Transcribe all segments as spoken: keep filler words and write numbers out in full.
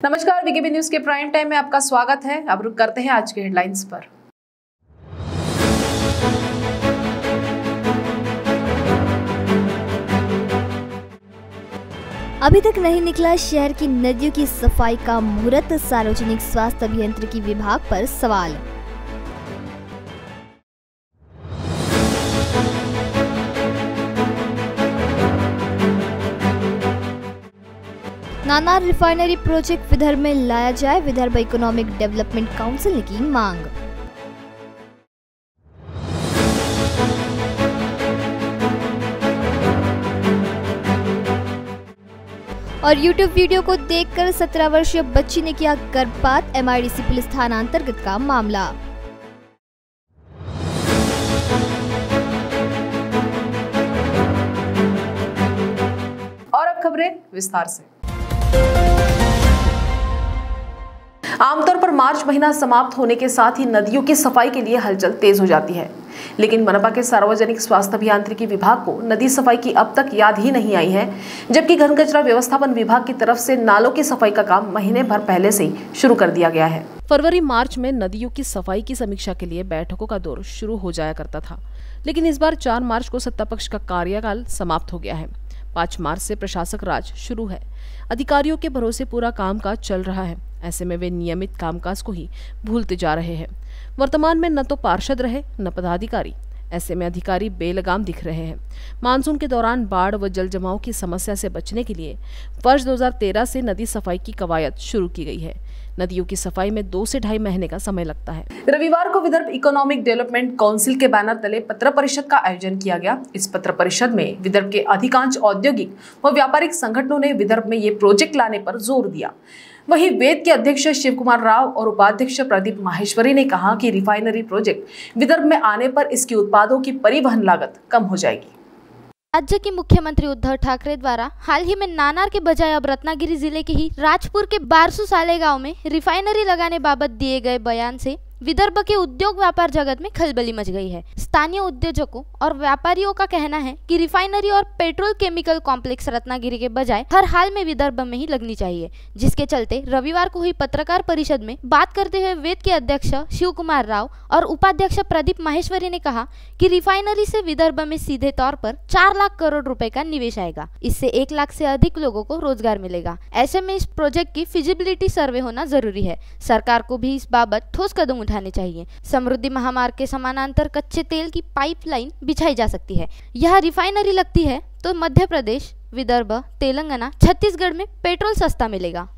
नमस्कार, VKB news के prime time में आपका स्वागत है। अब रुक करते हैं आज के हेडलाइंस पर। अभी तक नहीं निकला शहर की नदियों की सफाई का मुहूर्त, सार्वजनिक स्वास्थ्य अभियंत्रिकी विभाग पर सवाल। नानार रिफाइनरी प्रोजेक्ट विदर्भ में लाया जाए, विदर्भ इकोनॉमिक डेवलपमेंट काउंसिल ने की मांग। और यूट्यूब वीडियो को देखकर सत्रह वर्षीय बच्ची ने किया गर्भपात, एमआईडीसी पुलिस थाना अंतर्गत का मामला। और अब खबरें विस्तार से। आमतौर पर मार्च महीना समाप्त होने के साथ ही नदियों की सफाई के लिए हलचल तेज हो जाती है, लेकिन मनपा के सार्वजनिक स्वास्थ्य अभियांत्रिकी विभाग को नदी सफाई की अब तक याद ही नहीं आई है, जबकि घन कचरा व्यवस्थापन विभाग की तरफ से नालों की सफाई का काम महीने भर पहले से ही शुरू कर दिया गया है। फरवरी मार्च में नदियों की सफाई की समीक्षा के लिए बैठकों का दौर शुरू हो जाया करता था, लेकिन इस बार चार मार्च को सत्तापक्ष का कार्यकाल समाप्त हो गया है। पाँच मार्च से प्रशासक राज शुरू है। अधिकारियों के भरोसे पूरा कामकाज चल रहा है। ऐसे में वे नियमित कामकाज को ही भूलते जा रहे हैं। वर्तमान में न तो पार्षद रहे न पदाधिकारी, ऐसे में अधिकारी बेलगाम दिख रहे हैं। मानसून के दौरान बाढ़ व जल जमाव की समस्या से बचने के लिए वर्ष दो हज़ार तेरह से नदी सफाई की कवायद शुरू की गई है। नदियों की सफाई में दो से ढाई महीने का समय लगता है। रविवार को विदर्भ इकोनॉमिक डेवलपमेंट काउंसिल के बैनर तले पत्र परिषद का आयोजन किया गया। इस पत्र परिषद में विदर्भ के अधिकांश औद्योगिक व व्यापारिक संगठनों ने विदर्भ में ये प्रोजेक्ट लाने पर जोर दिया। वहीं वेद के अध्यक्ष शिव कुमार राव और उपाध्यक्ष प्रदीप माहेश्वरी ने कहा कि रिफाइनरी प्रोजेक्ट विदर्भ में आने पर इसके उत्पादों की परिवहन लागत कम हो जाएगी। राज्य के मुख्यमंत्री उद्धव ठाकरे द्वारा हाल ही में नानार के बजाय अब रत्नागिरी जिले के ही राजपुर के बारसू साले गांव में रिफाइनरी लगाने बाबत दिए गए बयान से विदर्भ के उद्योग व्यापार जगत में खलबली मच गई है। स्थानीय उद्योजकों और व्यापारियों का कहना है कि रिफाइनरी और पेट्रोल केमिकल कॉम्प्लेक्स रत्नागिरी के बजाय हर हाल में विदर्भ में ही लगनी चाहिए, जिसके चलते रविवार को हुई पत्रकार परिषद में बात करते हुए वेद के अध्यक्ष शिव कुमार राव और उपाध्यक्ष प्रदीप माहेश्वरी ने कहा कि रिफाइनरी से विदर्भ में सीधे तौर पर चार लाख करोड़ रुपए का निवेश आएगा। इससे एक लाख से अधिक लोगों को रोजगार मिलेगा। ऐसे में इस प्रोजेक्ट की फिजिबिलिटी सर्वे होना जरूरी है। सरकार को भी इस बाबत ठोस कदम उठाने चाहिए। समृद्धि महामार्ग के समानांतर कच्चे तेल की पाइपलाइन बिछाई जा सकती है। यह रिफाइनरी लगती है तो मध्य प्रदेश, विदर्भ, तेलंगाना, छत्तीसगढ़ में पेट्रोल सस्ता मिलेगा।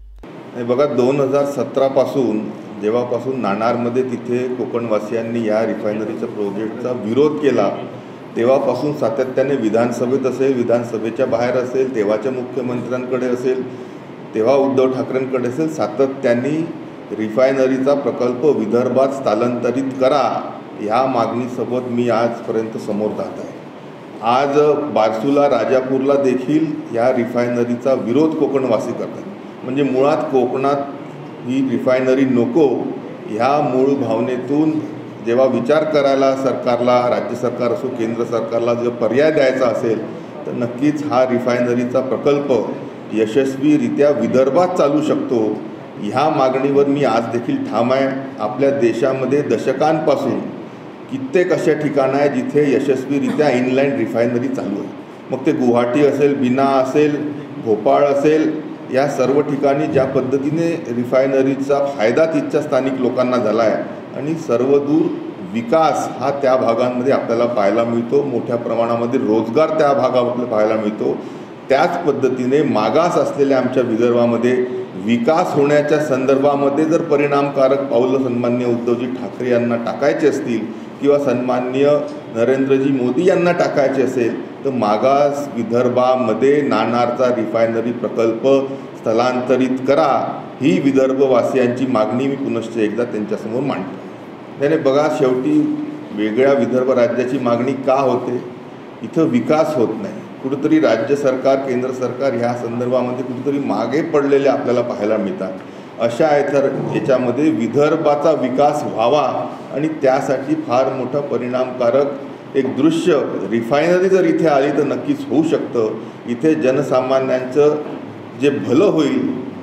बघा दोन हजार सतरा पासून जेव्हापासून नाणारमध्ये तिथे कोकणवासियांनी या रिफायनरीच्या प्रोजेक्टचा विरोध केला, तेव्हापासून सातत्याने विधानसभेत असेल, विधानसभेच्या बाहेर असेल, तेव्हाच्या मुख्यमंत्र्यांकडे असेल, तेव्हा उद्धव ठाकरेंकडे असेल, सातत्याने रिफायनरीचा प्रकल्प विदर्भात स्थलांतरित करा ह्या मागणीसोबत मी आजपर्यंत समोर जात आहे। आज बारसूला, राजापूरला देखील या रिफायनरीचा विरोध कोकणवासी करतात। म्हणजे मुळात कोकणात ही रिफायनरी नको ह्या मूळ भावनेतून जेव्हा विचार करायला सरकारला, राज्य सरकार असो केंद्र सरकारला जर पर्याय द्यायचा असेल तर नक्कीच हा रिफायनरीचा प्रकल्प यशस्वीरित्या विदर्भात चालू शकतो ह्या मागणीवर मी आज देखील ठाम आहे। आपल्या देशामध्ये दशकांपासून कित्येक अशा ठिकाणं आहेत जिथे यशस्वीरित्या इनलाइन रिफायनरी चालू आहे। मग ते गुवाहाटी असेल, बिना असेल, भोपाळ असेल, या सर्व ठिकाणी ज्या पद्धतीने रिफायनरीचा फायदा तिथच्या स्थानिक लोकांना झाला आहे आणि सर्वदूर विकास हा त्या भागांमध्ये आपल्याला पाहायला मिळतो। मोठ्या प्रमाणामध्ये रोजगार त्या भागामध्ये पाहायला मिळतो। त्याच पद्धतीने मागास असलेल्या आमच्या विदर्भामध्ये विकास होण्याच्या संदर्भामध्ये जर परिणामकारक पाऊलं सन्माननीय उद्धवजी ठाकरे यांना टाकायचे असतील किंवा सन्माननीय नरेंद्रजी मोदी यांना टाकायचे असेल तर मागास विदर्भामध्ये नाणारचा रिफायनरी प्रकल्प स्थलांतरित करा ही विदर्भवासियांची मागणी मी पुनश्च एकदा त्यांच्यासमोर मांडतो। त्याने बघा शेवटी वेगळ्या विदर्भ राज्याची मागणी का होते? इथं विकास होत नाही। कुठेतरी राज्य सरकार, केंद्र सरकार ह्या संदर्भामध्ये कुठेतरी मागे पडलेले आपल्याला पाहायला मिळतात। अशा तर याच्यामध्ये विदर्भाचा विकास व्हावा आणि त्यासाठी फार मोठा परिणामकारक एक दृश्य रिफायनरी जर इथे आली तर नक्कीच होऊ शकतं। इथे जनसामान्यांचं जे भलं होईल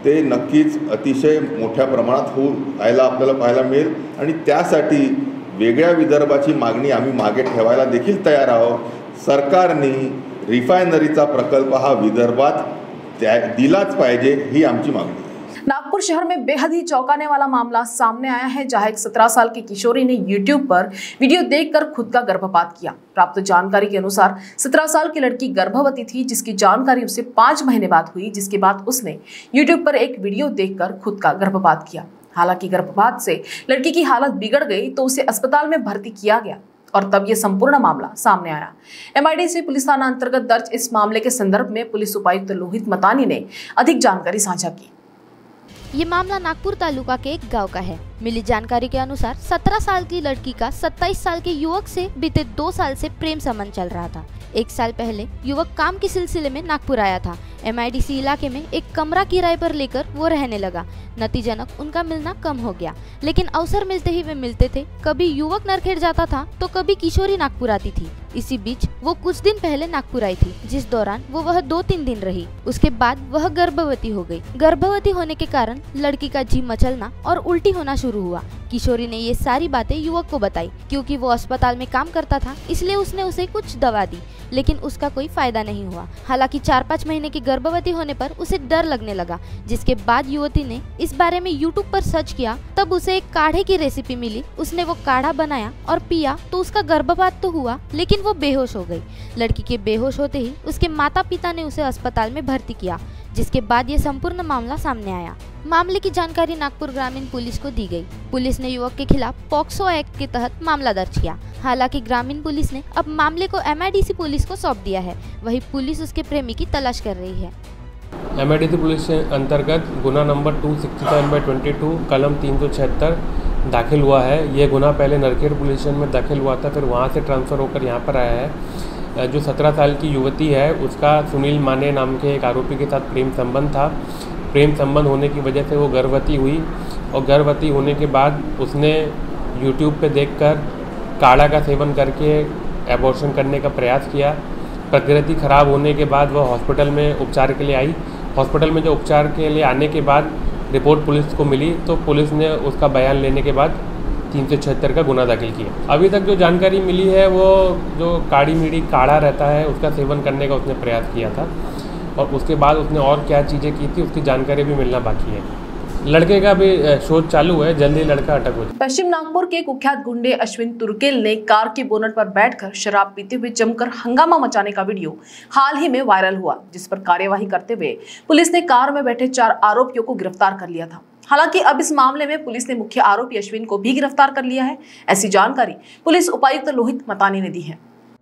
ते नक्कीच अतिशय मोठ्या प्रमाणात होऊ व्हायला आपल्याला पाहायला मिळेल आणि त्यासाठी वेगळ्या विदर्भाची मागणी आम्ही मागे ठेवायला देखील तयार आहोत। सरकारने रिफायनरीचा प्रकल्प हा विदर्भात त्या दिलाच पाहिजे ही आमची मागणी। नागपुर शहर में बेहद ही चौंकाने वाला मामला सामने आया है, जहां एक सत्रह साल की किशोरी ने यूट्यूब पर वीडियो देखकर खुद का गर्भपात किया। प्राप्त जानकारी के अनुसार सत्रह साल की लड़की गर्भवती थी, जिसकी जानकारी उसे पांच महीने बाद हुई, जिसके बाद उसने यूट्यूब पर एक वीडियो देखकर खुद का गर्भपात किया। हालांकि गर्भपात से लड़की की हालत बिगड़ गई तो उसे अस्पताल में भर्ती किया गया और तब यह संपूर्ण मामला सामने आया। एमआईडीसी पुलिस थाना अंतर्गत दर्ज इस मामले के संदर्भ में पुलिस उपायुक्त लोहित मतानी ने अधिक जानकारी साझा की। ये मामला नागपुर तालुका के एक गांव का है। मिली जानकारी के अनुसार सत्रह साल की लड़की का सत्ताईस साल के युवक से बीते दो साल से प्रेम संबंध चल रहा था। एक साल पहले युवक काम के सिलसिले में नागपुर आया था। एमआईडीसी इलाके में एक कमरा किराए पर लेकर वो रहने लगा। नतीजनक उनका मिलना कम हो गया, लेकिन अवसर मिलते ही वे मिलते थे। कभी युवक नरखेड़ जाता था तो कभी किशोरी नागपुर आती थी। इसी बीच वो कुछ दिन पहले नागपुर आई थी, जिस दौरान वो वह दो तीन दिन रही। उसके बाद वह गर्भवती हो गई। गर्भवती होने के कारण लड़की का जी मचलना और उल्टी होना शुरू हुआ। किशोरी ने ये सारी बातें युवक को बताई। क्योंकि वो अस्पताल में काम करता था, इसलिए उसने उसे कुछ दवा दी, लेकिन उसका कोई फायदा नहीं हुआ। हालांकि चार पाँच महीने की गर्भवती होने पर उसे डर लगने लगा, जिसके बाद युवती ने इस बारे में यूट्यूब पर सर्च किया। तब उसे एक काढ़े की रेसिपी मिली। उसने वो काढ़ा बनाया और पिया तो उसका गर्भपात तो हुआ, लेकिन वो बेहोश हो गई। लड़की के बेहोश होते ही उसके माता पिता ने उसे अस्पताल में भर्ती किया, जिसके बाद ये संपूर्ण मामला सामने आया। मामले की जानकारी नागपुर ग्रामीण पुलिस को दी गई। पुलिस ने युवक के खिलाफ पॉक्सो एक्ट के तहत मामला दर्ज किया। हालांकि ग्रामीण पुलिस ने अब मामले को एमआईडीसी पुलिस को सौंप दिया है। वहीं पुलिस उसके प्रेमी की तलाश कर रही है। एमआईडीसी पुलिस के अंतर्गत गुना नंबर दो सौ सड़सठ बाई बाईस कलम तीन सौ छिहत्तर दाखिल हुआ है। ये गुना पहले नरखेड़ पुलिस स्टेशन में दाखिल हुआ था, फिर वहाँ से ट्रांसफ़र होकर यहाँ पर आया है। जो सत्रह साल की युवती है, उसका सुनील माने नाम के एक आरोपी के साथ प्रेम संबंध था। प्रेम संबंध होने की वजह से वो गर्भवती हुई और गर्भवती होने के बाद उसने यूट्यूब पे देखकर काढ़ा का सेवन करके एबॉर्शन करने का प्रयास किया। प्रकृति खराब होने के बाद वह हॉस्पिटल में उपचार के लिए आई। हॉस्पिटल में जो उपचार के लिए आने के बाद रिपोर्ट पुलिस को मिली, तो पुलिस ने उसका बयान लेने के बाद तीन सौ छिहत्तर का गुना दाखिल किया। अभी तक जो जानकारी मिली है, वो जो काढ़ी मीड़ी काढ़ा रहता है, उसका सेवन करने का उसने प्रयास किया था और उसके बाद उसने और क्या चीज़ें की थी, उसकी जानकारी भी मिलना बाकी है। लड़के का भी शोध चालू है, जल्दी लड़का अटक हो जाए। पश्चिम नागपुर के कुख्यात गुंडे अश्विन तुर्केल ने कार के बोनट पर बैठकर शराब पीते हुए जमकर हंगामा मचाने का वीडियो हाल ही में वायरल हुआ, जिस पर कार्यवाही करते हुए पुलिस ने कार में बैठे चार आरोपियों को गिरफ्तार कर लिया था। हालांकि अब इस मामले में पुलिस ने मुख्य आरोपी अश्विन को भी गिरफ्तार कर लिया है। ऐसी जानकारी पुलिस उपायुक्त लोहित मतानी ने दी है।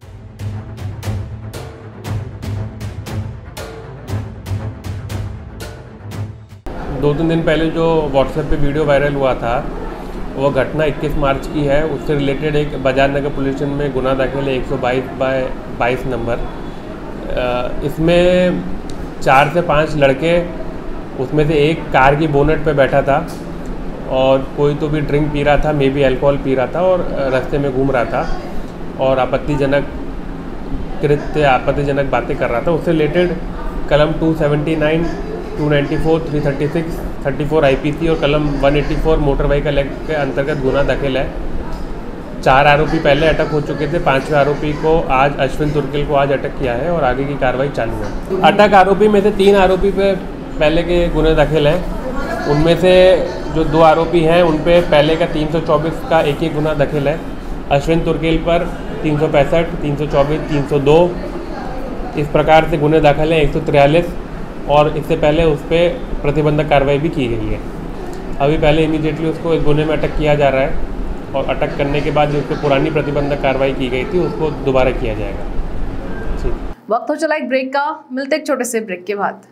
दो तीन दिन पहले जो व्हाट्सएप पे वीडियो वायरल हुआ था, वो घटना इक्कीस मार्च की है। उससे रिलेटेड एक बाजार नगर पुलिस स्टेशन में गुना दाखिल है एक सौ बाईस बाय बाईस नंबर। इसमें चार से पांच लड़के, उसमें से एक कार की बोनेट पे बैठा था और कोई तो भी ड्रिंक पी रहा था, मे बी अल्कोहल पी रहा था और रास्ते में घूम रहा था और आपत्तिजनक कृत्य आपत्तिजनक बातें कर रहा था। उससे रिलेटेड कलम दो सौ उन्यासी two ninety four, three thirty six, thirty four IPC और कलम एक सौ चौरासी मोटर व्हीकल एक्ट के अंतर्गत गुना दाखिल है। चार आरोपी पहले अटक हो चुके थे। पांचवें आरोपी को आज अश्विन तुर्केल को आज अटक किया है और आगे की कार्रवाई चालू है। अटक आरोपी में से तीन आरोपी पे पहले के गुने दाखिल हैं। उनमें से जो दो आरोपी हैं उन पे पहले का तीन सौ चौबीस का एक एक गुना दाखिल है। अश्विन तुर्केल पर तीन सौ पैंसठ, तीन सौ चौबीस, तीन सौ दो इस प्रकार से गुने दाखिल हैं, एक सौ तिरयालीस, और इससे पहले उस पर प्रतिबंधक कार्रवाई भी की गई है। अभी पहले इमीडिएटली उसको इस गुने में अटक किया जा रहा है और अटक करने के बाद जो उस पर पुरानी प्रतिबंधक कार्रवाई की गई थी उसको दोबारा किया जाएगा। ठीक, वक्त हो चला एक ब्रेक का, मिलते एक छोटे से ब्रेक के बाद।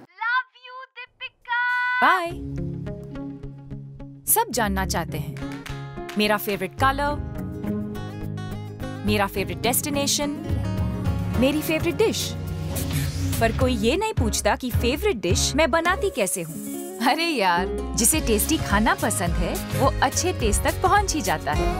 बाय। सब जानना चाहते हैं मेरा फेवरेट कलर, मेरा फेवरेट डेस्टिनेशन, मेरी फेवरेट डिश, पर कोई ये नहीं पूछता कि फेवरेट डिश मैं बनाती कैसे हूँ। अरे यार, जिसे टेस्टी खाना पसंद है वो अच्छे टेस्ट तक पहुँच ही जाता है।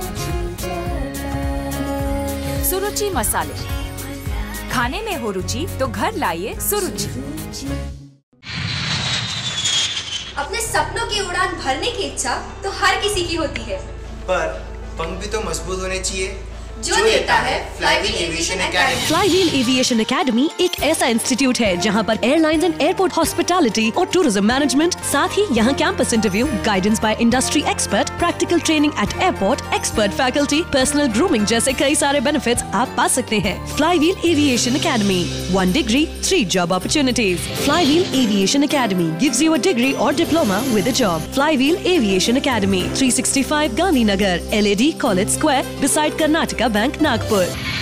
सुरुचि मसाले, खाने में हो रुचि तो घर लाइए सुरुचि। अपने सपनों की उड़ान भरने की इच्छा तो हर किसी की होती है, पर पंख भी तो मजबूत होने चाहिए, जो देता है flywheel aviation academy. Flywheel aviation academy एक ऐसा इंस्टीट्यूट है जहां पर एयरलाइंस एंड एयरपोर्ट हॉस्पिटैलिटी और टूरिज्म मैनेजमेंट, साथ ही यहां campus interview, guidance by industry expert, practical training at airport, expert faculty, personal grooming जैसे कई सारे बेनिफिट्स आप पा सकते हैं। Flywheel aviation academy, one degree three job opportunities. Flywheel aviation academy gives you a degree और diploma with a job. Flywheel aviation academy, three sixty five Gandhinagar, L A D college square, beside Karnataka bank, Nagpur.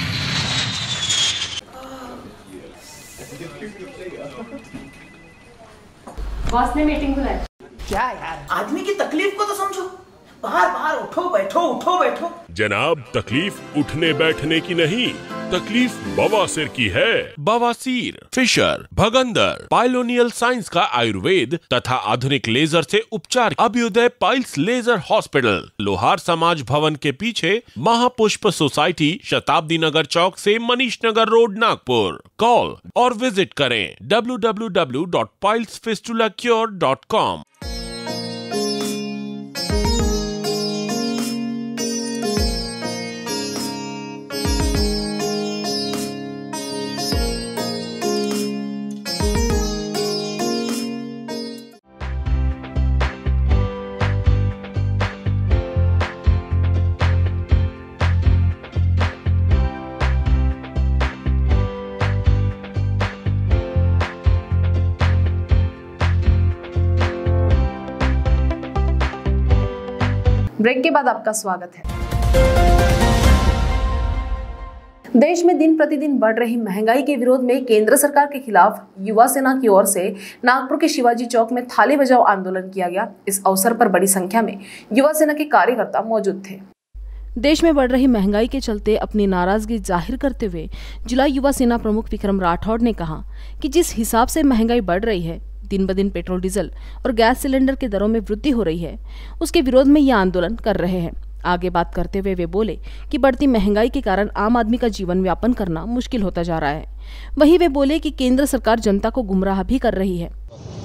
Boss ने meeting बुलाई। क्या यार, आदमी की तकलीफ को तो समझो। बाहर बाहर उठो बैठो उठो बैठो। जनाब, तकलीफ उठने बैठने की नहीं, तकलीफ बवासीर की है। बवासीर, फिशर, भगंदर, पाइलोनियल साइंस का आयुर्वेद तथा आधुनिक लेजर से उपचार। अभ्युदय पाइल्स लेजर हॉस्पिटल, लोहार समाज भवन के पीछे, महापुष्प सोसाइटी, शताब्दी नगर चौक से मनीष नगर रोड, नागपुर। कॉल और विजिट करें W W W dot piles fistula cure dot com. Break के बाद आपका स्वागत है। देश में दिन प्रतिदिन बढ़ रही महंगाई के विरोध में केंद्र सरकार के खिलाफ युवा सेना की ओर से नागपुर के शिवाजी चौक में थाली बजाओ आंदोलन किया गया। इस अवसर पर बड़ी संख्या में युवा सेना के कार्यकर्ता मौजूद थे। देश में बढ़ रही महंगाई के चलते अपनी नाराजगी जाहिर करते हुए जिला युवा सेना प्रमुख विक्रम राठौड़ ने कहा कि जिस हिसाब से महंगाई बढ़ रही है, दिन ब दिन पेट्रोल, डीजल और गैस सिलेंडर के दरों में वृद्धि हो रही है, उसके विरोध में यह आंदोलन कर रहे हैं। आगे बात करते हुए वे बोले कि बढ़ती महंगाई के कारण आम आदमी का जीवन यापन करना मुश्किल होता जा रहा है। वहीं वे बोले कि केंद्र सरकार जनता को गुमराह भी कर रही है।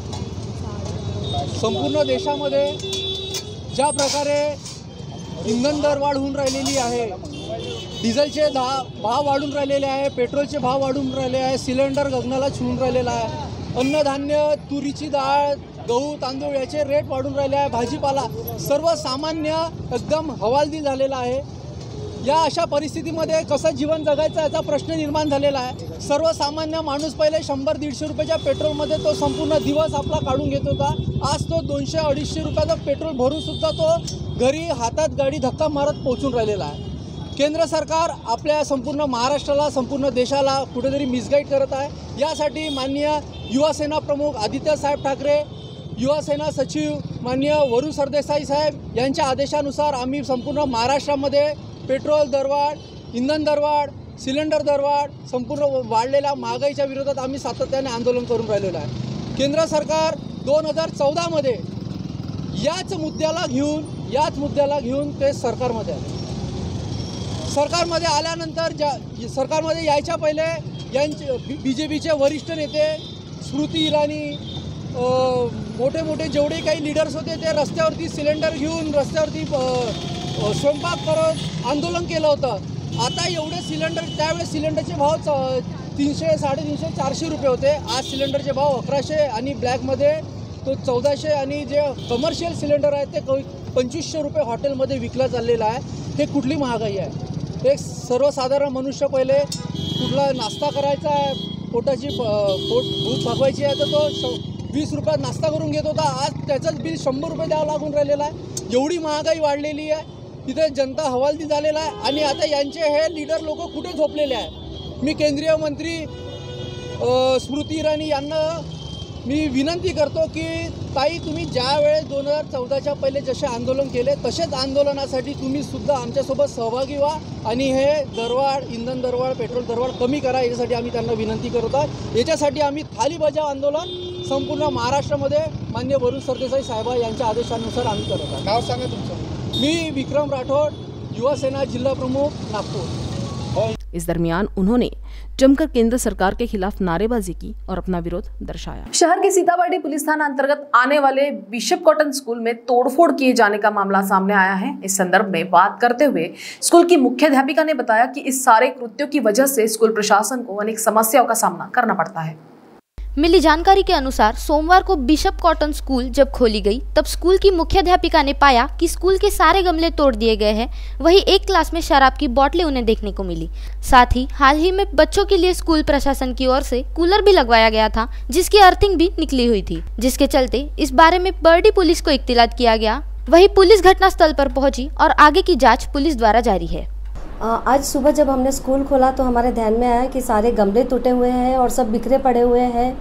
संपूर्ण देशामध्ये ज्या प्रकारे इंधन दर वाढ होऊन राहिलेली आहे, डिझेलचे दहा भाव वाढून राहिलेले आहे, पेट्रोलचे भाव वाढून राहिले आहे, सिलेंडर गगनाला छुऊन राहिलेला आहे, अन्नधान्य, तुरीची डाळ, गहू, तांदूळ याचे रेट वाढून राहिले आहे, भाजीपाला सर्वसामान्य एकदम हवालदिल झालेला आहे। या अशा परिस्थितीमध्ये कसं जीवन जगायचं याचा प्रश्न निर्माण झालेला आहे। सर्वसामान्य माणूस पहिले शंभर दीडशे रुपयाच्या पेट्रोलमध्ये तो संपूर्ण दिवस आपला काढून घेत होता। आज तो दोनशे अडीचशे रुपयाचं पेट्रोल भरून सुद्धा तो घरी हातात गाडी धक्का मारत पोहोचून राहिलेला आहे। केंद्र सरकार आपल्या संपूर्ण महाराष्ट्राला, संपूर्ण देशाला कुठेतरी मिसगाईड करत आहे। यासाठी माननीय युवा सेना प्रमुख आदित्य साहेब ठाकरे, युवा सेना सचिव माननीय वरुण सरदेसाई साहेब यांच्या आदेशानुसार आम्ही संपूर्ण महाराष्ट्रामध्ये पेट्रोल दरवाढ, इंधन दरवाढ, सिलेंडर दरवाढ, संपूर्ण वाढलेल्या महागाईच्या विरोधात आम्ही सातत्याने आंदोलन करून राहिलेलो आहे। केंद्र सरकार दोन हजार चौदामध्ये याच मुद्द्याला घेऊन याच मुद्द्याला घेऊन ते सरकारमध्ये आले। सरकारमध्ये आल्यानंतर ज्या सरकारमध्ये यायच्या पहिले यांचे बी जे पीचे वरिष्ठ नेते स्मृती इराणी, मोठे मोठे जेवढे काही लीडर्स होते ते रस्त्यावरती सिलेंडर घेऊन रस्त्यावरती स्वयंपाक करत आंदोलन केलं होतं। आता एवढे सिलेंडर, त्यावेळेस सिलेंडरचे भाव तीनशे साडेतीनशे चारशे रुपये होते, आज सिलेंडरचे भाव अकराशे आणि ब्लॅकमध्ये तो चौदाशे आणि जे कमर्शियल सिलेंडर आहे ते पंचवीसशे रुपये हॉटेलमध्ये विकला चाललेला आहे। हे कुठली महागाई आहे? एक सर्वसाधारण मनुष्य पहिले कुठला नाश्ता करायचा आहे, पोटाची पोट भूक भागवायची आहे तर तो वीस रुपयात नाश्ता करून घेत होता, आज त्याचंच बिल शंभर रुपये द्यावं लागून राहिलेलं आहे। एवढी महागाई वाढलेली आहे, तिथे जनता हवालदिल झालेला आहे आणि आता यांचे हे लीडर लोक कुठे झोपलेले आहे? मी केंद्रीय मंत्री स्मृती इराणी यांना मी विनंती करतो की ताई, तुम्ही ज्या वेळेस दोन हजार चौदाच्या पहिले जसे आंदोलन केले तसेच आंदोलनासाठी तुम्ही सुद्धा आमच्यासोबत सहभागी व्हा आणि हे दरवाढ, इंधन दरवाढ, पेट्रोल दरवाढ कमी करा, याच्यासाठी आम्ही त्यांना विनंती करत आहोत। याच्यासाठी आम्ही थाली बजाव आंदोलन संपूर्ण महाराष्ट्रामध्ये माननीय वरुण सरदेसाई साहेब यांच्या आदेशानुसार आम्ही करत आहोत। नाव सांगा तुमचं? मी विक्रम राठोड, युवा सेना जिल्हा प्रमुख, नागपूर। इस दरमियान उन्होंने जमकर केंद्र सरकार के खिलाफ नारेबाजी की और अपना विरोध दर्शाया। शहर के सीताबर्डी पुलिस थाना अंतर्गत आने वाले बिशप कॉटन स्कूल में तोड़फोड़ किए जाने का मामला सामने आया है। इस संदर्भ में बात करते हुए स्कूल की मुख्याध्यापिका ने बताया कि इस सारे कृत्यों की वजह से स्कूल प्रशासन को अनेक समस्याओं का सामना करना पड़ता है। मिली जानकारी के अनुसार सोमवार को बिशप कॉटन स्कूल जब खोली गई तब स्कूल की मुख्याध्यापिका ने पाया कि स्कूल के सारे गमले तोड़ दिए गए हैं। वहीं एक क्लास में शराब की बोतलें उन्हें देखने को मिली। साथ ही हाल ही में बच्चों के लिए स्कूल प्रशासन की ओर से कूलर भी लगवाया गया था, जिसकी अर्थिंग भी निकली हुई थी, जिसके चलते इस बारे में बर्डी पुलिस को इत्तिलात किया गया। वहीं पुलिस घटनास्थल पर पहुंची और आगे की जाँच पुलिस द्वारा जारी है। आज सुबह जब हमने स्कूल खोला तो हमारे ध्यान में आया कि सारे गमले टूटे हुए हैं और सब बिखरे पड़े हुए हैं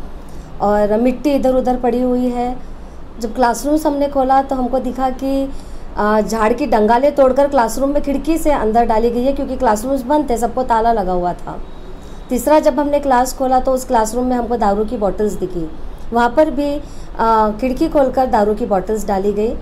और मिट्टी इधर उधर पड़ी हुई है। जब क्लासरूम्स हमने खोला तो हमको दिखा कि झाड़ की डंगालें तोड़कर क्लासरूम में खिड़की से अंदर डाली गई है, क्योंकि क्लासरूम्स बंद थे, सबको ताला लगा हुआ था। तीसरा, जब हमने क्लास खोला तो उस क्लासरूम में हमको दारू की बॉटल्स दिखी, वहाँ पर भी खिड़की खोलकर दारू की बॉटल्स डाली गई।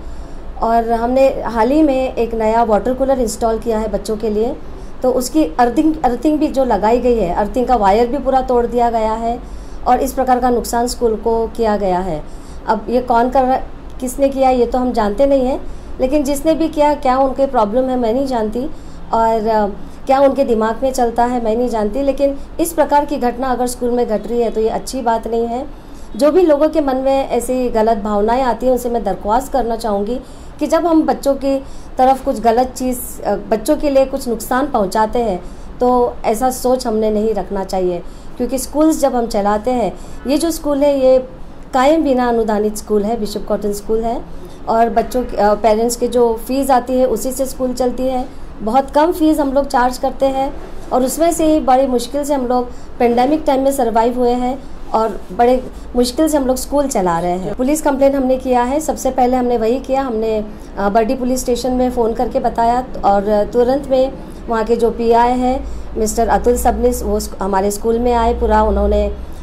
और हमने हाल ही में एक नया वाटर कूलर इंस्टॉल किया है बच्चों के लिए, तो उसकी अर्थिंग अर्थिंग भी जो लगाई गई है, अर्थिंग का वायर भी पूरा तोड़ दिया गया है और इस प्रकार का नुकसान स्कूल को किया गया है। अब ये कौन कर रहा, किसने किया ये तो हम जानते नहीं हैं, लेकिन जिसने भी किया, क्या उनके प्रॉब्लम है मैं नहीं जानती और क्या उनके दिमाग में चलता है मैं नहीं जानती, लेकिन इस प्रकार की घटना अगर स्कूल में घट रही है तो ये अच्छी बात नहीं है। जो भी लोगों के मन में ऐसी गलत भावनाएं आती हैं उनसे मैं दरख्वास्त करना चाहूँगी कि जब हम बच्चों की तरफ कुछ गलत चीज़, बच्चों के लिए कुछ नुकसान पहुंचाते हैं तो ऐसा सोच हमने नहीं रखना चाहिए, क्योंकि स्कूल्स जब हम चलाते हैं, ये जो स्कूल है ये कायम बिना अनुदानित स्कूल है, बिशप कॉटन स्कूल है, और बच्चों पेरेंट्स के जो फीस आती है उसी से स्कूल चलती है। बहुत कम फीस हम लोग चार्ज करते हैं और उसमें से ही बड़ी मुश्किल से हम लोग पेंडेमिक टाइम में सर्वाइव हुए हैं और बड़े मुश्किल से हम लोग स्कूल चला रहे हैं। पुलिस कंप्लेंट हमने किया है, सबसे पहले हमने वही किया, हमने बर्डी पुलिस स्टेशन में फ़ोन करके बताया और तुरंत में वहाँ के जो पी आई है मिस्टर अतुल सबनीस, वो हमारे स्कूल में आए। पूरा उन्होंने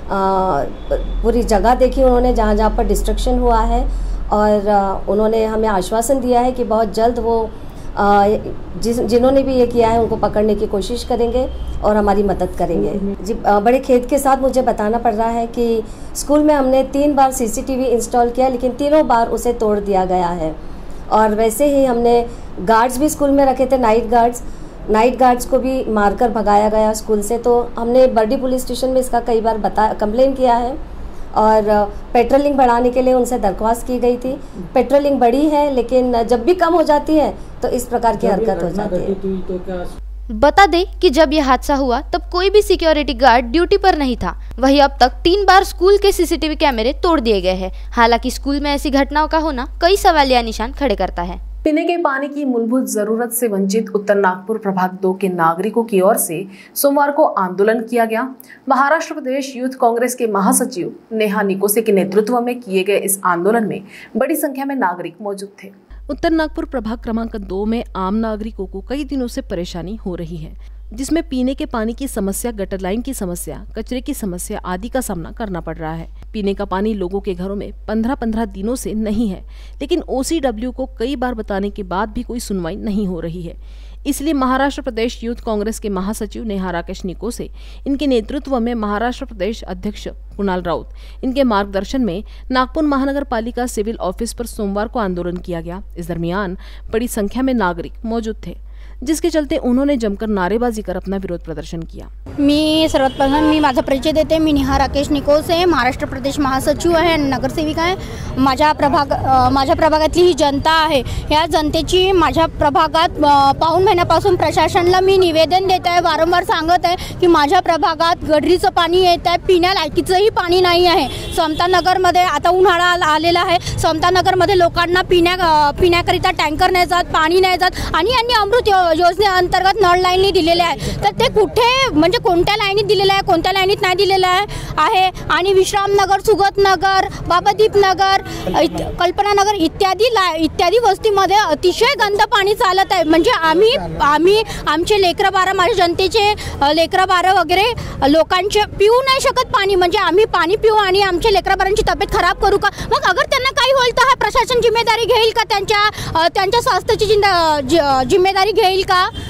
आ, पूरी जगह देखी उन्होंने जहाँ जहाँ पर डिस्ट्रक्शन हुआ है और आ, उन्होंने हमें आश्वासन दिया है कि बहुत जल्द वो आ, जिस जिन्होंने भी ये किया है उनको पकड़ने की कोशिश करेंगे और हमारी मदद करेंगे। जी, बड़े खेद के साथ मुझे बताना पड़ रहा है कि स्कूल में हमने तीन बार सीसीटीवी इंस्टॉल किया, लेकिन तीनों बार उसे तोड़ दिया गया है। और वैसे ही हमने गार्ड्स भी स्कूल में रखे थे, नाइट गार्ड्स नाइट गार्ड्स को भी मारकर भगाया गया स्कूल से। तो हमने बर्डी पुलिस स्टेशन में इसका कई बार बता कंप्लेन किया है और पेट्रोलिंग बढ़ाने के लिए उनसे दरख्वास्त की गई थी। पेट्रोलिंग बढ़ी है, लेकिन जब भी कम हो जाती है तो इस प्रकार की हरकत हो जाती है। तो क्या बता दें कि जब यह हादसा हुआ तब कोई भी सिक्योरिटी गार्ड ड्यूटी पर नहीं था। वहीं अब तक तीन बार स्कूल के सीसीटीवी कैमरे तोड़ दिए गए हैं। हालांकि स्कूल में ऐसी घटनाओं का होना कई सवालिया निशान खड़े करता है। पीने के पानी की मूलभूत जरूरत से वंचित उत्तर नागपुर प्रभाग दो के नागरिकों की ओर से सोमवार को आंदोलन किया गया। महाराष्ट्र प्रदेश यूथ कांग्रेस के महासचिव नेहा निकोसे के नेतृत्व में किए गए इस आंदोलन में बड़ी संख्या में नागरिक मौजूद थे। उत्तर नागपुर प्रभाग क्रमांक दो में आम नागरिकों को कई दिनों से परेशानी हो रही है, जिसमें पीने के पानी की समस्या, गटर लाइन की समस्या, कचरे की समस्या आदि का सामना करना पड़ रहा है। पीने का पानी लोगों के घरों में पंद्रह पंद्रह दिनों से नहीं है, लेकिन ओ सी डब्ल्यू को कई बार बताने के बाद भी कोई सुनवाई नहीं हो रही है। इसलिए महाराष्ट्र प्रदेश यूथ कांग्रेस के महासचिव नेहा राकेश निकोसे, इनके नेतृत्व में महाराष्ट्र प्रदेश अध्यक्ष कुणाल राउत, इनके मार्गदर्शन में नागपुर महानगर पालिका सिविल ऑफिस पर सोमवार को आंदोलन किया गया। इस दरमियान बड़ी संख्या में नागरिक मौजूद थे, जिसके चलते उन्होंने जमकर नारेबाजी कर अपना विरोध प्रदर्शन किया। मी सर्वात प्रथम मी माझा परिचय देते। मी नेहा राकेश निकोसे, महाराष्ट्र प्रदेश महासचिव आहे आणि नगरसेविका आहे। माझ्या प्रभाग माझ्या प्रभागातली ही जनता आहे, या जनतेची माझ्या प्रभागात पाऊण महिन्यापासून प्रशासनाला मी निवेदन देत आहे, वारंवार सांगत आहे की माझ्या प्रभागात गढरीचं पाणी येत आहे, पिण्यालायकीचंही पाणी नाही आहे। समता नगरमध्ये आता उन्हाळा आलेला आहे, समता नगरमध्ये लोकांना पिण्या पिण्याकरिता टँकर नाही जात, पाणी नाही जात आणि यांनी अमृत योजनेअंतर्गत नळ लाईनी दिलेले आहे। तर ते कुठे म्हणजे कोणत्या लाईनीत दिलेलं आहे, कोणत्या लाईनीत नाही दिलेलं आहे आणि विश्रामनगर, सुगतनगर, बाबादीप नगर, कल्पनानगर इत्यादी इत्यादी वस्तीमध्ये अतिशय गंद पाणी चालत आहे। म्हणजे आम्ही आम्ही आमचे लेकरं बाळं, माझ्या जनतेचे लेकरं बाळं वगैरे लोकांचे पिऊ नाही शकत पाणी। म्हणजे आम्ही पाणी पिऊ आणि आमच्या लेकरं बाळांची तब्येत खराब करू का? मग अगर त्यांना काही होईल तर हा प्रशासन जिम्मेदारी घेईल का? त्यांच्या त्यांच्या स्वास्थ्याची जिम्मेदारी घेईल का?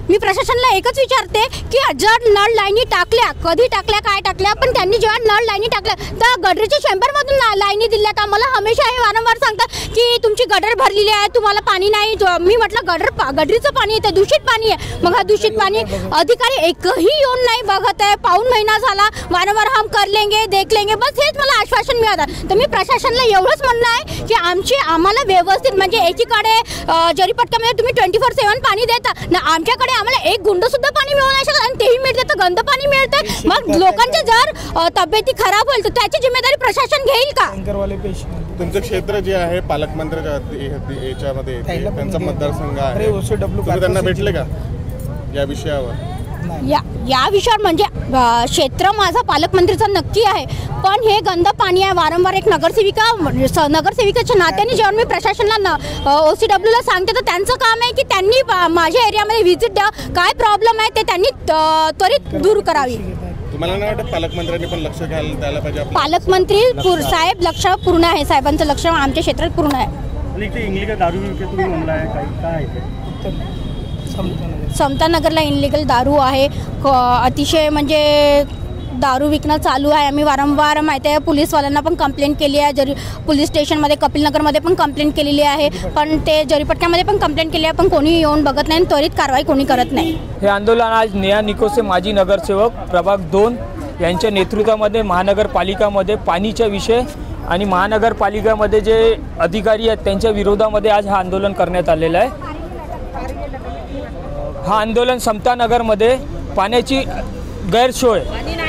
मी प्रशासनाला एकच विचारते की जर नळ लाईनी टाकल्या, कधी टाकल्या, काय टाकल्या, पण त्यांनी जेव्हा नळ लाईनी टाकल्या तर गडरीच्या चेंबरमधून लाईनी दिल्या का? मला हमेशा हे वारंवार सांगतात की तुमची गडर भरलेली आहे, तुम्हाला पाणी नाही. मी म्हटलं गडर गडरीचं पाणी येतं, दूषित पाणी आहे. मग हा दूषित पाणी अधिकारी एकही येऊन नाही बघत आहे. पाऊण महिना झाला, वारंवार हम कर लेंगे, देख लेंगे, बस हेच मला आश्वासन मिळालं. तर मी प्रशासनाला एवढंच म्हणणं आहे की आमची आम्हाला व्यवस्थित म्हणजे एकीकडे जरीपटकामध्ये तुम्ही ट्वेंटी फोर सेवन पाणी देता ना, आमच्याकडे आम्हाला एक गुंड सुद्धा पाणी मिळू नाही शकत आणि तेही मिळते तर गंद पाणी मिळते. मग लोकांच्या जर तब्येती खराब होईल तर त्याची जिम्मेदारी प्रशासन घेईल का? तुमचं क्षेत्र जे आहे पालकमंत्र्याच्या याच्यामध्ये त्यांचा मतदारसंघ आहे, तुम्ही त्यांना भेटले का या विषयावर? या या विषयावर म्हणजे क्षेत्र माझा पालकमंत्रीचं नक्की आहे, पण हे गंद पाणी आहे. वारंवार एक नगरसेविका नगरसेविकाच्या नात्याने जेव्हा मी प्रशासनाला ओ सी डब्ल्यूला सांगते तर त्यांचं काम आहे की त्यांनी माझ्या एरियामध्ये व्हिजिट द्या, काय प्रॉब्लेम आहे ते त्यांनी त्वरित दूर करावी. तुम्हाला नाही वाटत पालकमंत्र्यांनी पण लक्ष घ्यायला द्यायला पाहिजे? पालकमंत्री साहेब लक्ष पूर्ण आहे, साहेबांचं लक्ष आमच्या क्षेत्रात पूर्ण आहे. समता नगरला इनलिगल दारू आहे, अतिशय म्हणजे दारू विकणं चालू आहे. आम्ही वारंवार माहिती आहे पोलीसवाल्यांना पण कंप्लेंट केली आहे, जरी पोलीस स्टेशनमध्ये कपिलनगरमध्ये पण कंप्लेंट केलेली आहे, पण ते जरीपटक्यामध्ये पण कंप्लेंट केली आहे, पण कोणी येऊन बघत नाही आणि त्वरित कारवाई कोणी करत नाही. हे आंदोलन आज नेहा निकोसे माजी नगरसेवक प्रभाग दोन यांच्या नेतृत्वामध्ये महानगरपालिकामध्ये पाणीच्या विषय आणि महानगरपालिकामध्ये जे अधिकारी आहेत त्यांच्या विरोधामध्ये आज हा आंदोलन करण्यात आलेलं आहे. हा आंदोलन समता नगरमध्ये पाण्याची गैरसोय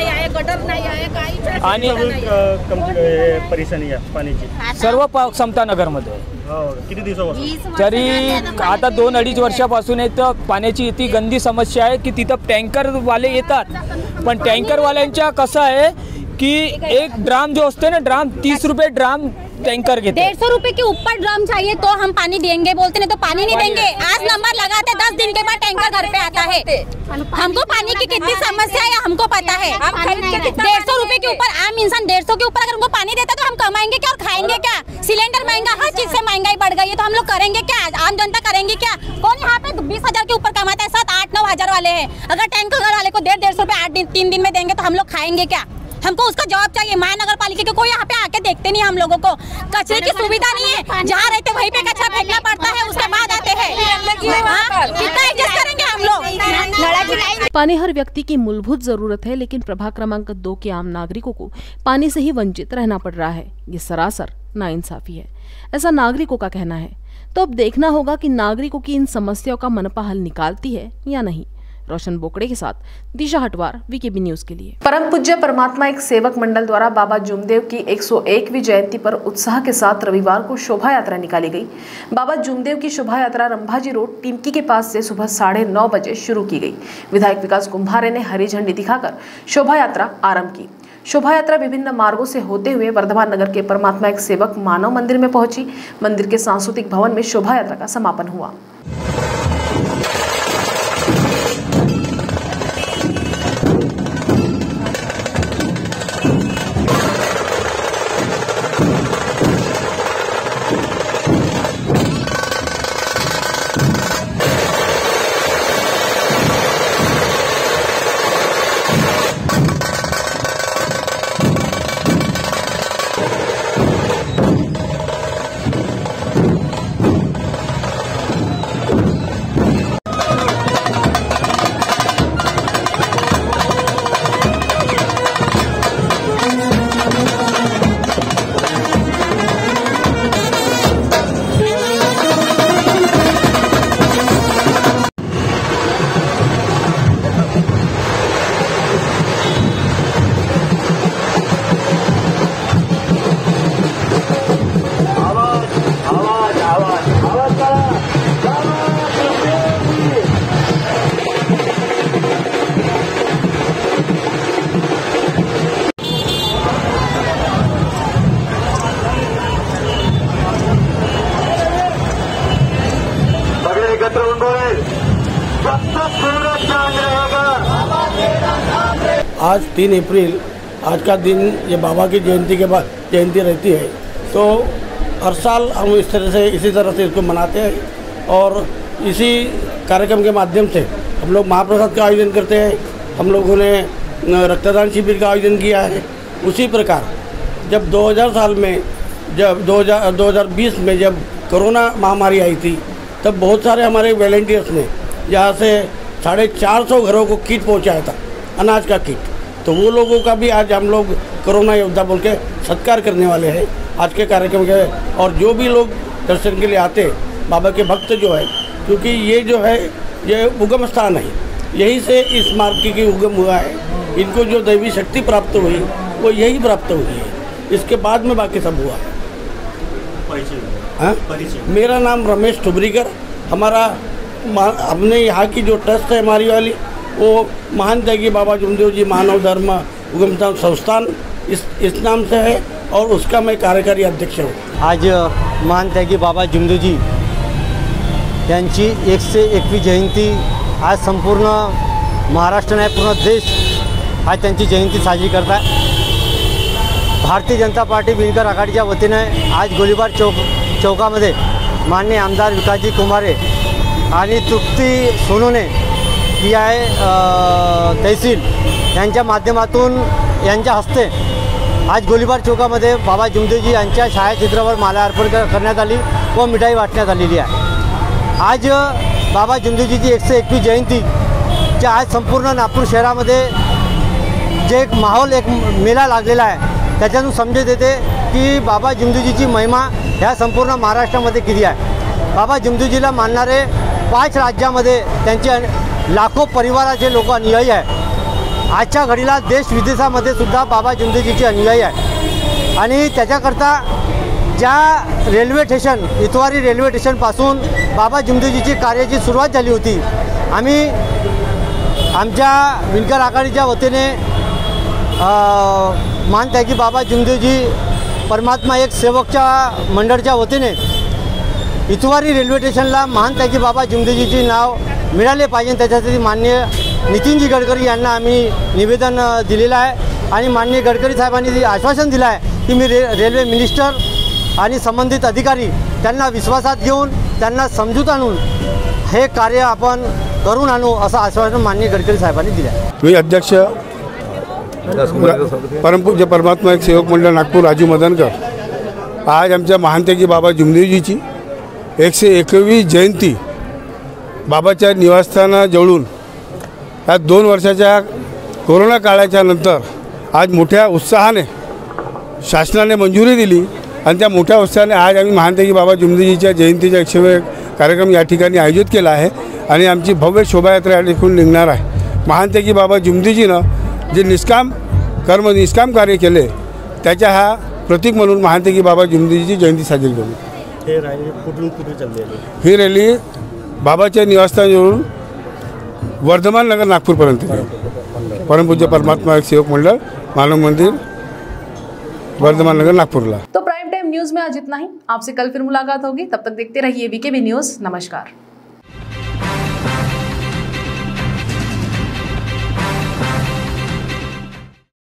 आणि परेशानी आहे पाण्याची सर्व समता नगरमध्ये. किती दिवसापासून? तरी आता दोन अडीच वर्षापासून एक पाण्याची इतकी गंदी समस्या आहे की तिथं टँकरवाले येतात, पण टँकरवाल्यांच्या कसं आहे कि एक ड्राम जो होते ना ड्राम तीस रुपए ड्राम टैंकर के डेढ़ सौ रुपए के ऊपर ड्राम चाहिए तो हम पानी देंगे, बोलते नहीं तो पानी नहीं देंगे. आज नंबर लगाते दस दिन के बाद टैंकर घर पे आता है. हमको पानी की कितनी समस्या है हमको पता है. डेढ़ सौ रुपए के ऊपर आम इंसान डेढ़ सौ के ऊपर अगर हमको पानी देता तो हम कमाएंगे क्या और खाएंगे क्या? सिलेंडर महंगा, हर चीज से महंगाई बढ़ गई है, तो हम लोग करेंगे क्या? आम जनता करेंगे क्या? कौन यहाँ पे बीस हजार के ऊपर कमाता है? सात आठ नौ हजार वाले हैं. अगर टैंकर घर वाले को डेढ़ डेढ़ सौ रुपए आठ दिन तीन दिन में देंगे तो हम लोग खाएंगे क्या? हमको उसका जवाब चाहिए. महानगर पालिका के कोई यहाँ पे आके देखते नहीं हम लोगों को. कचरे की सुविधा नहीं है, जहाँ रहते वहीं पे कचरा फेंकना पड़ता है, उसके बाद आते हैं. कितना एडजस्ट करेंगे हम लोग? पानी हर व्यक्ति की मूलभूत जरूरत है, लेकिन प्रभाग क्रमांक दो के आम नागरिकों को पानी से ही वंचित रहना पड़ रहा है. ये सरासर नाइंसाफी है, ऐसा नागरिकों का कहना है. तो अब देखना होगा कि नागरिकों की इन समस्याओं का मनपा हल निकालती है या नहीं. रोशन बोकड़े के साथ दिशा हटवार, वीकेबी न्यूज के लिए। परम पूज्य परमात्मा एक सेवक मंडल द्वारा बाबा जुमदेव की एक सौ एकवीं जयंती पर उत्साह के साथ रविवार को शोभा यात्रा निकाली गई। बाबा जुमदेव की शोभा यात्रा रंभाजी रोड टिमकी के पास से सुबह साढ़े नौ बजे शुरू की गई। विधायक विकास कुंभारे ने हरी झंडी दिखाकर शोभा यात्रा आरंभ की। शोभा यात्रा विभिन्न मार्गों से होते हुए वर्धमान नगर के परमात्मा एक सेवक मानव मंदिर में पहुंची। मंदिर के सांस्कृतिक भवन में शोभा यात्रा का समापन हुआ। आज तीन अप्रैल आज का दिन ये बाबा की जयंती के बाद जयंती रहती है, तो हर साल हम इस तरह से इसी तरह से इसको मनाते हैं और इसी कार्यक्रम के माध्यम से हम लोग महाप्रसाद का आयोजन करते हैं, हम लोगों ने रक्तदान शिविर का आयोजन किया है। उसी प्रकार जब दो हज़ार साल में जब दो हज़ार दो हज़ार बीस में जब कोरोना महामारी आई थी, तब बहुत सारे हमारे वॉलंटियर्स ने यहाँ से साढ़े चार सौ घरों को किट पहुँचाया था, अनाज का किट। तो वो लोगों का भी आज हम लोग कोरोना योद्धा बोल के सत्कार करने वाले हैं आज के कार्यक्रम के। और जो भी लोग दर्शन के लिए आते बाबा के भक्त जो है, क्योंकि ये जो है ये उगम स्थान है, यहीं से इस मार्ग की उगम हुआ है। इनको जो दैवी शक्ति प्राप्त हुई वो यही प्राप्त हुई है, इसके बाद में बाकी सब हुआ है। हाँ, मेरा नाम रमेश ठुबरीकर। हमारा हमने यहाँ की जो ट्रस्ट है हमारी वाली, वो महान त्यागी बाबा जमदेव जी मानव धर्म उगमस्थान संस्थान इस इस नाम से है, और उसका मैं कार्यकारी अध्यक्ष हूँ। आज महान त्यागी बाबा जमदेव जी यांची एकशे एकवी जयंती आज संपूर्ण महाराष्ट्र नाही पूर्ण देश आज त्यांची जयंती साजरी करत आहे। भारतीय जनता पार्टी विणकर आघाडीच्या वतीने आज गोलीबार चौक चौकामध्ये माननीय आमदार विकासजी कुमारे आणि तृप्ती सोनूने पी आय तहसील यांच्या माध्यमातून यांच्या हस्ते आज गोलीबार चौकामध्ये बाबा जमदेवजी यांच्या छायाचित्रावर माला अर्पण करण्यात आली व मिठाई वाटण्यात आलेली आहे। आज बाबा जमदेवजीची एकशे एकवीस जयंती जे आज संपूर्ण नागपूर शहरामध्ये जे एक माहोल एक मेला लागलेला आहे, त्याच्यातून समजत येते की बाबा जमदेवजीची महिमा ह्या संपूर्ण महाराष्ट्रामध्ये किती आहे। बाबा जमदेवजीला मानणारे पाच राज्यामध्ये त्यांचे लाखो परिवाराचे लोक अनुयायी आहे। आजच्या घडीला देश विदेशामध्ये सुद्धा बाबा जमदेवजीचे अनुयायी आहे आणि त्याच्याकरता ज्या रेल्वे स्टेशन इतवारी रेल्वे स्टेशनपासून बाबा जमदेवजीची कार्याची सुरुवात झाली होती। आम्ही आमच्या विणकर आघाडीच्या वतीने महान त्यागी बाबा जमदेवजी परमात्मा एक सेवकच्या मंडळच्या वतीने इतवारी रेल्वे स्टेशनला महान त्यागी बाबा जमदेवजीचे नाव मिळाले पाहिजे, त्याच्यासाठी माननीय नितीनजी गडकरी यांना आम्ही निवेदन दिलेलं आहे आणि माननीय गडकरी साहेबांनी आश्वासन दिलं आहे की मी रे रेल्वे मिनिस्टर आणि संबंधित अधिकारी त्यांना विश्वासात घेऊन त्यांना समजूत आणून हे कार्य आपण करून आणू असं आश्वासन माननीय गडकरी साहेबांनी दिलं आहे। मी अध्यक्ष परमपूज्य परमात्मा एक सेवक मंडळ नागपूर राजू मदनकर। आज आमच्या महान त्यागी बाबा जमदेवजीची एकशे एकवीस जयंती बाबाच्या निवासस्थानाजवळून या दोन वर्षाच्या कोरोना काळाच्या नंतर आज मोठ्या उत्साहाने शासनाने मंजुरी दिली आणि त्या मोठ्या उत्साहाने आज आम्ही महान त्यागी बाबा जमदेवजीच्या जयंतीचा एकशे एक कार्यक्रम या ठिकाणी आयोजित केला आहे आणि आमची भव्य शोभायात्रा या ठिकाणी निघणार आहे। महान त्यागी बाबा जमदेवजीनं जे निष्काम कर्म निष्काम कार्य केले त्याच्या हा प्रतीक म्हणून महान त्यागी बाबा जमदेवजीची जयंती साजरी करू। हे रॅली कुठून कुठे चालली आहे? ही रॅली बाबाच्या निवासस्थानावरून वर्धमान नगर नागपूरपर्यंत परमपूज्य परमात्मा एक सेवक मंडळ मानव मंदिर वर्धमान नगर नागपुरला। तो प्राइम टाइम न्यूज में आज इतना ही। आपसे कल फिर मुलाकात होगी, तब तक देखते रहिए वीकेबी न्यूज। नमस्कार।